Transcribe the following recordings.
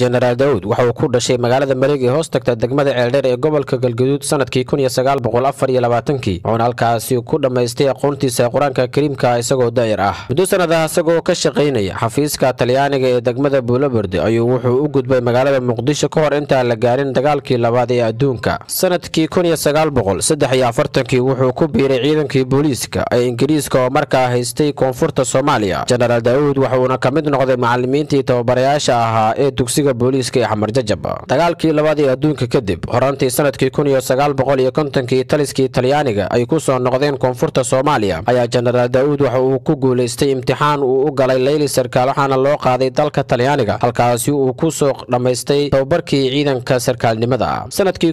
General Daud waxa uu ku dhashay magaalada Mareegi hoos tagta degmada Ceeldheer ee gobolka Galgaduud sanadkii 1924 oo halkaasi ku dhameystay aqoontiisa Quraanka Kariimka isagoo daayir ah. Muddo sanadaha isagoo ka shaqeynaya xafiiska Talyaaniga ee degmada Buulaberde ayuu wuxuu u gudbay magaalada Muqdisho ka hor inta la gaarin dagaalkii labaad ee adduunka. Sanadkii 1943 wuxuu ku biiray ciidankii booliiska ee Ingiriiska oo markaa haystay koonfurta Soomaaliya. General Daud waxa uu ka mid noqday macallimiintii tababarayaasha ahaa ee dugsiga booliiska ee Xamar Jajab. Dagaalkii labaad ee adduunka kadib horaantii sanadkii 1950 taliskii Talyaaniga ay ku soo noqdeen koonfurta Soomaaliya ayaa General Daud waxa uu ku guuleystay imtixaan uu u galay Leyli sarkaal waxaana loo qaaday dalka Talyaaniga halkaas uu ku soo dhameystay tababarkii ciidanka sarkaalnimada. Sanadkii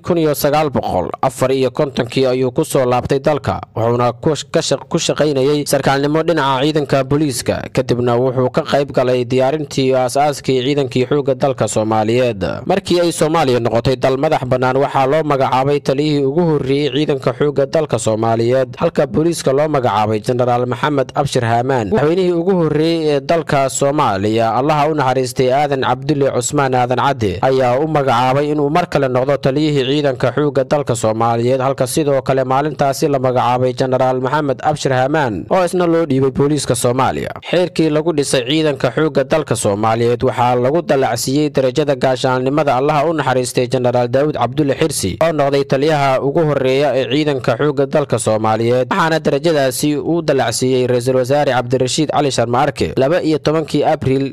1954 ayuu ku soo laabtay dalka wuxuuna ku shaqeynayay sarkaalnimo dhinaca ciidanka booliiska kadibna wuxuu ka qayb galay diyaarintii aasaaskii ciidankii xoogga dalka Soomaaliyeed. Markii ay Soomaaliya noqotay dal madax bannaan waxaa loo magacaabay taliyihii ugu horreeyay ciidanka xoogga dalka Soomaaliyeed halka booliiska loo magacaabay General Maxamed Abshir Haamaan. Madaxweynihii ugu horreeyay ee dalka Soomaaliya Allah u naxariistay Aadan Cabdulle Cusmaan Aadan Cadde ayaa u magacaabay inuu mar kale noqdo taliyihii ciidanka xoogga dalka Soomaaliyeed halka sidoo kale maalintaasi la magacaabay General Maxamed Abshir Haamaan oo isna loo dhiibay booliiska Soomaaliya. Xeerkii lagu dhisay ciidanka xoogga dalka Soomaaliyeed waxaa lagu dalacsiyay darajada gaashaanimada Allah u naxariistay General Daud Cabdulle Xirsi oo noqday taliyaha ugu horreeya ee ciidanka xoogga dalka Soomaaliyeed waxaana darajadaasi uu dalacsiyay Ra'iisul Wasaare Cabdirashiid Cali Sharma Arke 12 Abriil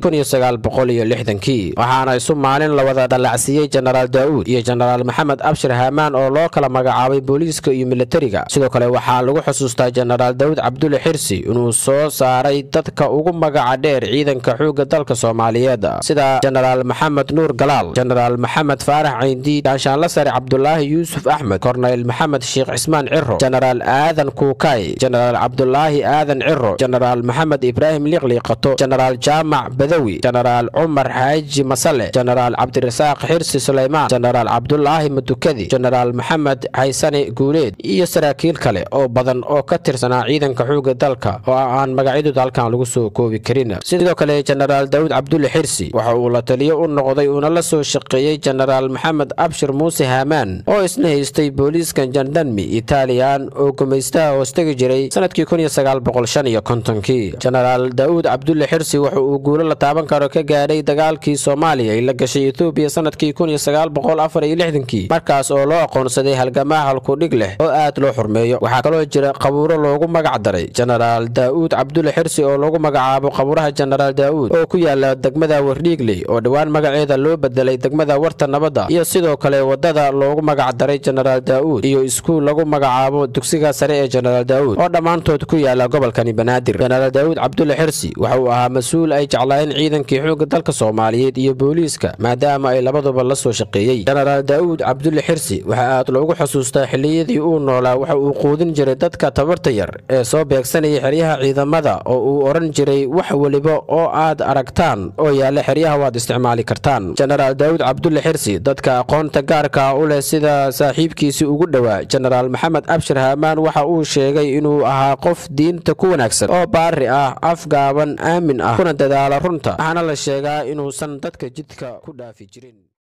1960 waxaana isu maalin la wada dalacsiyay General Daud iyo General Maxamed Abshir Haamaan oo loo kala magacaabay booliiska iyo militariga. Sidoo kale waxaa lagu xusuustaa General Daud Cabdulle Xirsi inuu soo saaray dadka ugu magaca dheer ciidanka xoogga dalka Soomaaliyeed sida General Maxamed Nuur Galaal, General Maxamed Faarax Cayndi, Gaashaanle Sare Cabdullaahi Yuusuf Axmed, Korneyl Maxamed Sheekh Cismaan Ciro, General Aadan Kuukay, General Cabdullaahi Aadan Ciro, General Maxamed Ibraahim Liqliqato, General Jaamac Badawi, General Cumar Xaaji Masale, General Cabdirasaaq Xirsi Suleymaan, General Cabdullaahi Madukadi, General Maxamed Xaysane Guuleed iyo saraakiil kale oo badan oo ka tirsanaa ciidanka xoogga dalka oo aan magacyadooda halkan lagu soo koobi karin. Sidoo kale General Daud Cabdulle Xirsi waxa uu la taliyo u noqday una la soo shaqeeyay General Maxamed Abshir Muuse Haamaan oo isna haystay booliiska jandarmi Italian oo gumaystaha hoostagi jiray sanadkii 1955. General Daud Cabdulle Xirsi waxa uu guulo la taaban karo ka gaaray dagaalkii Soomaaliya ee la gashay Ethiopia sanadkii 1964 markaas oo loo aqoonsaday halgamaa halku dhig leh oo aad loo xurmeeyo. Waxaa kaloo jira qabuuro loogu magac daray General Daud Cabdulle Xirsi oo lagu magacaabo qabuuraha General Daud oo ku yaala degmada Wardhiigley oo dhawaan magaceeda loo bedelay degmada Warta Nabadda iyo sidoo kale wadada loogu magac daray General Daud iyo iskuul lagu magacaabo dugsiga sare ee General Daud oo dhamaantood ku yaala gobolka Banaadir. General Daud Cabdulle Xirsi waxa uu ahaa mas'uul ay jeclaayeen ciidankii xoogga dalka Soomaaliyeed iyo booliiska maadaama ay labaduba la soo shaqeeyay. General Daud Cabdulle Xirsi waxa aad loogu xusuustaa xilliyadii uu noolaa waxa uu quudin jiray dadka tabarta yar ee soo beegsanaya xeryaha ciidamada oo uu oran jiray wax waliba oo aad aragtaan oo yaala xeryaha waad isticmaali kartaan. General Daud Cabdulle Xirsi dadka aqoonta gaarka u leh sida saaxiibkiisii ugu dhawaa General Maxamed Abshir Haamaan waxa uu sheegay inuu ahaa qof diinta ku wanaagsan oo baari ah afgaaban aamin ah kuna dadaala runta waxaana la sheegaa inuusan dadka jidka ku dhaafi jirin.